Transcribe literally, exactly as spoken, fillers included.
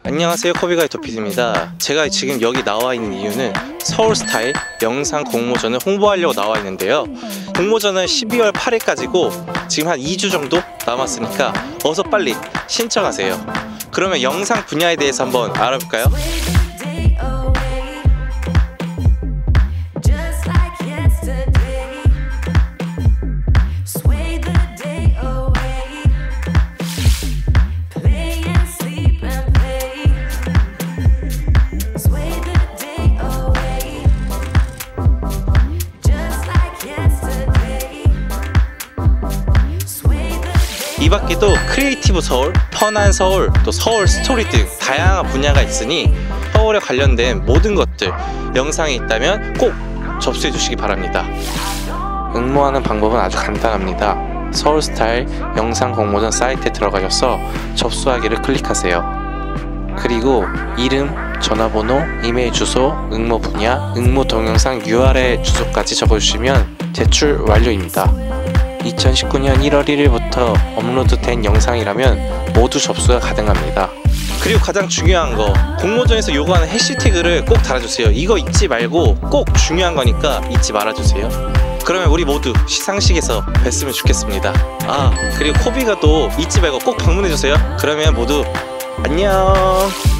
안녕하세요, 코비가이토 피디입니다. 제가 지금 여기 나와 있는 이유는 서울스타일 영상 공모전을 홍보하려고 나와 있는데요. 공모전은 십이월 팔일까지고 지금 한 이 주 정도 남았으니까 어서 빨리 신청하세요. 그러면 영상 분야에 대해서 한번 알아볼까요? 이 밖에도 크리에이티브 서울, 펀한 서울, 또 서울 스토리 등 다양한 분야가 있으니 서울에 관련된 모든 것들 영상이 있다면 꼭 접수해 주시기 바랍니다. 응모하는 방법은 아주 간단합니다. 서울스타일 영상 공모전 사이트에 들어가셔서 접수하기를 클릭하세요. 그리고 이름, 전화번호, 이메일 주소, 응모 분야, 응모 동영상 유알엘 주소까지 적어주시면 제출 완료입니다. 이천십구 년 일월 일일부터 업로드된 영상이라면 모두 접수가 가능합니다. 그리고 가장 중요한 거, 공모전에서 요구하는 해시태그를 꼭 달아주세요. 이거 잊지 말고 꼭 중요한 거니까 잊지 말아주세요. 그러면 우리 모두 시상식에서 뵀으면 좋겠습니다. 아, 그리고 코비가 또 잊지 말고 꼭 방문해주세요. 그러면 모두 안녕.